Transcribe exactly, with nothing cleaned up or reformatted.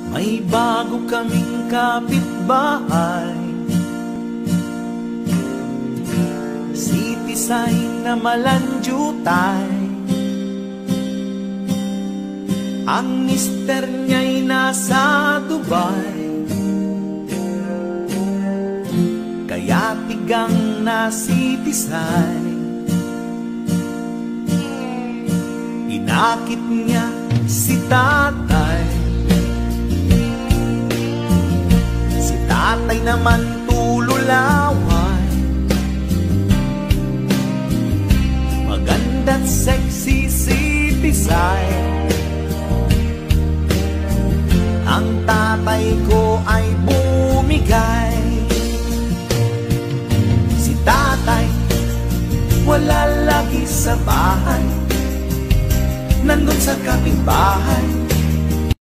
May bago kaming kapitbahay, si Tisay na malanjutay. Ang mister niya'y nasa Dubai, kaya tigang na si Tisay. Inakit niya si tatay, si tatay naman tululaway. Maganda't sexy si Tisay, ang tatay ko ay bumigay. Si tatay wala lagi sa bahay, nandun sa kapitbahay.